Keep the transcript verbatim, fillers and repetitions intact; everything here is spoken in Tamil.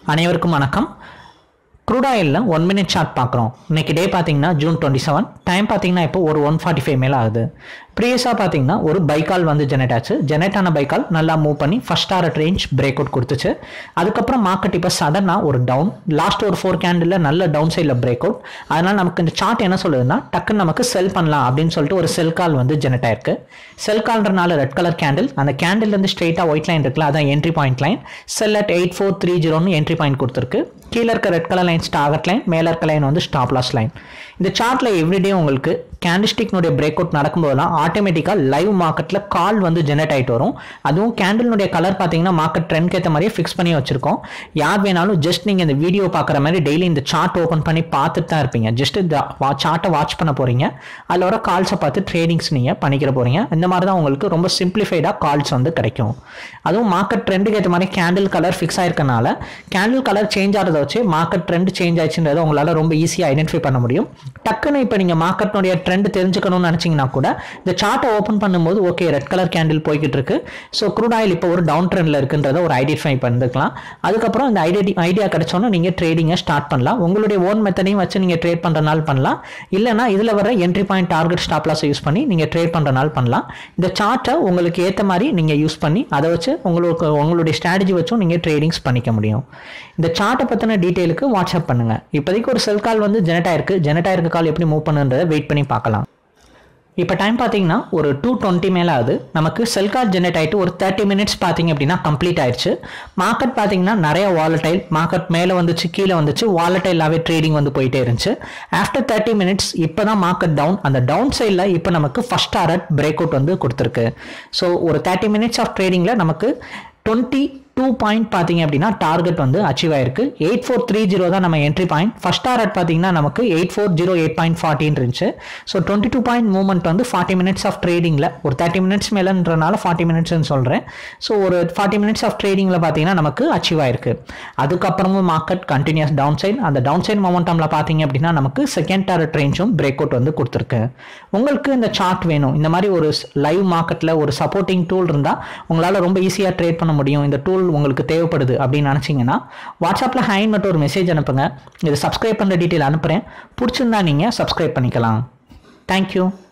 அனைவருக்கும் வணக்கம். crude oil one minute chart பார்க்குறோம். இன்னைக்கு டே பார்த்தீங்கன்னா ஜூன் டுவெண்ட்டி செவன், டைம் பார்த்தீங்கன்னா இப்போ ஒரு ஒன் ஃபார்ட்டி ஃபைவ் மேலே ஆகுது. ப்ரீவியஸாக பார்த்தீங்கன்னா ஒரு பைக்கால் வந்து ஜெனரேட் ஆச்சு. ஜெனரேட் ஆன பைக்கால் நல்லா மூவ் பண்ணி first target range break out கொடுத்துச்சு. அதுக்கப்புறம் மார்க்கெட் இப்போ சடனாக ஒரு டவுன், லாஸ்ட் ஒரு ஃபோர் கேண்டில் நல்ல டவுன் சைடில் பிரேக் அவுட். அதனால் நமக்கு இந்த சார்ட் என்ன சொல்லுதுன்னா டக்குன்னு நமக்கு செல் பண்ணலாம் அப்படின்னு சொல்லிட்டு ஒரு செல் கால் வந்து ஜெனரேட் ஆயிருக்கு. செல் கால்ன்றனால ரெட் கலர் கேண்டில், அந்த கேண்டில்லேருந்து ஸ்ட்ரெயிட்டாக ஒயிட் லைன் இருக்குல்ல, அதான் entry point line. Sell at eight four three ஜீரோன்னு என்ட்ரி பாயிண்ட் கொடுத்துருக்கு. கீழே இருக்க red colour line target line, மேலே இருக்க லைன் வந்து ஸ்டாப் லாஸ் லைன். இந்த சார்ட்ல எவ்ரிடே உங்களுக்கு கேண்டில்ஸ்டிக்னுடைய பிரேக் அவுட் நடக்கும்போதெல்லாம் ஆட்டோமேட்டிக்காக லைவ் மார்க்கெட்டில் கால் வந்து ஜெனரேட் ஆகிட்டு வரும். அதுவும் கேண்டில்னுடைய கலர் பார்த்தீங்கன்னா மார்க்கெட் ட்ரெண்ட்க்கு ஏற்ற மாதிரியே ஃபிக்ஸ் பண்ணி வச்சிருக்கோம். யார் வேணாலும் ஜஸ்ட் நீங்கள் இந்த வீடியோ பார்க்குற மாதிரி டெய்லி இந்த சார்ட் ஓப்பன் பண்ணி பார்த்துட்டு தான் இருப்பீங்க. ஜஸ்ட் இந்த சார்ட்டை வாட்ச் பண்ண போகிறீங்க, அதில் வர கால்ஸை பார்த்து ட்ரேடிங்ஸ் நீங்கள் பண்ணிக்கிற போகிறீங்க. இந்த மாதிரி தான் உங்களுக்கு ரொம்ப சிம்பிளிஃபைடாக கால்ஸ் வந்து கிடைக்கும். அதுவும் மார்க்கெட் ட்ரெண்டுக்கு ஏற்ற மாதிரி கேண்டில் கலர் ஃபிக்ஸ் ஆயிருக்கனால கேண்டில் கலர் சேஞ்ச் ஆகிறத வச்சு மார்க்கெட் ட்ரெண்ட் சேஞ்ச் ஆயிடுச்சுன்றதை உங்களால் ரொம்ப ஈஸியாக ஐடென்டிஃபை பண்ண முடியும். டக்குன்னு இப்போ நீங்கள் மார்க்கெட்னுடைய ட்ரெண்ட் தெரிஞ்சுக்கணும்னு நினச்சிங்கன்னா கூட இந்த சார்ட்டை ஓப்பன் பண்ணும்போது ஓகே ரெட் கலர் கேண்டில் போய்கிட்டு இருக்கு, ஸோ க்ரூட் ஆயில் இப்போ ஒரு டவுன் ட்ரெண்டில் இருக்குன்றதை ஒரு ஐடென்டிஃபை பண்ணிக்கலாம். அதுக்கப்புறம் இந்த ஐடியா ஐடியா கிடைச்சோன்னா நீங்கள் ட்ரேடிங்கை ஸ்டார்ட் பண்ணலாம். உங்களுடைய ஓன் மெத்தடையும் வச்சு நீங்கள் ட்ரேட் பண்ணுறனால பண்ணலாம். இல்லைனா இதில் வர என்ட்ரி பாயிண்ட் டார்கெட் ஸ்டாப் லாஸை யூஸ் பண்ணி நீங்கள் ட்ரேட் பண்ணுறனால பண்ணலாம். இந்த சார்ட்டை உங்களுக்கு ஏற்ற மாதிரி நீங்கள் யூஸ் பண்ணி அதை வச்சு உங்களுக்கு உங்களுடைய ஸ்ட்ராட்டஜி வச்சும் நீங்கள் ட்ரேடிங்ஸ் பண்ணிக்க முடியும். இந்த சார்ட்டை பற்றின டீட்டெயிலுக்கு வாட்ஸ்அப் பண்ணுங்கள். இப்போதைக்கு ஒரு செல் கால் வந்து ஜெனரேட் ஆயிருக்கு. ஜெனரேட் ஆயிருக்க கால் எப்படி மூவ் பண்ணுன்றதை வெயிட் பண்ணி பார்க்கலாம். இப்போ டைம் பார்த்தீங்கன்னா ஒரு டூ டுவெண்ட்டி மேலே ஆகுது. நமக்கு செல் கால் ஜெனரேட் ஆகிட்டு ஒரு தேர்ட்டி மினிட்ஸ் பார்த்தீங்க அப்படின்னா கம்ப்ளீட் ஆயிடுச்சு. மார்க்கெட் பார்த்தீங்கன்னா நிறைய வாலடைல், மார்க்கெட் மேலே வந்துச்சு கீழே வந்துச்சு, வாலடைலாகவே ட்ரேடிங் வந்து போயிட்டே இருந்துச்சு. ஆஃப்டர் தேர்ட்டி மினிட்ஸ் இப்போ தான் மார்க்கெட் டவுன், அந்த டவுன் சைடில் இப்போ நமக்கு ஃபர்ஸ்ட் டாரட் பிரேக் அவுட் வந்து கொடுத்துருக்கு. ஸோ ஒரு தேர்ட்டி மினிட்ஸ் ஆஃப் ட்ரேடிங்கில் நமக்கு டுவெண்ட்டி டூ பாயிண்ட் பார்த்தீங்க அப்படின்னா டார்கெட் வந்து அச்சீவ் ஆயிருக்கு. எயிட் ஃபோர் த்ரீ ஜீரோ தான் நம்ம என்ட்ரி பாயிண்ட். ஃபர்ஸ்ட் டாரட் பார்த்தீங்கன்னா நமக்கு eight four zero eight point ஃபார்ட்டின் இருந்துச்சு. So twenty two point movement வந்து ஃபார்ட்டி மினிட்ஸ் ஆஃப் ட்ரேடிங்கில் ஒரு தேர்ட்டி மினிட்ஸ் மேலேன்றனால ஃபார்ட்டி மினிட்ஸ்ன்னு சொல்கிறேன். ஸோ ஒரு ஃபார்ட்டி மினிட்ஸ் ஆஃப் ட்ரேடிங்கில் பார்த்தீங்கன்னா நமக்கு அச்சீவ் ஆயிருக்கு. அதுக்கப்புறமும் மார்க்கெட் கண்டினியூஸ் டவுன் சைட், அந்த டவுன் சைட் மொமெண்டமில் பார்த்தீங்க அப்படின்னா நமக்கு செகண்ட் டாரட் ரேஞ்சும் பிரேக் அவுட் வந்து கொடுத்துருக்கு. உங்களுக்கு இந்த சார்ட் வேணும், இந்த மாதிரி ஒரு லைவ் மார்க்கெட்டில் ஒரு சப்போர்ட்டிங் டூல் இருந்தால் உங்களால் ரொம்ப ஈஸியாக ட்ரேட் பண்ண முடியும். இந்த டூல் உங்களுக்கு தேவைப்படுது அப்படின்னு நினச்சிங்கன்னா வாட்ஸ்அப்பில் ஹைன் மட்டும் ஒரு மெசேஜ் அனுப்புங்க. இது சப்ஸ்கிரைப் பண்ணுற டீட்டெயில் அனுப்புகிறேன். பிடிச்சிருந்தா நீங்கள் சப்ஸ்கிரைப் பண்ணிக்கலாம். தேங்க்யூ.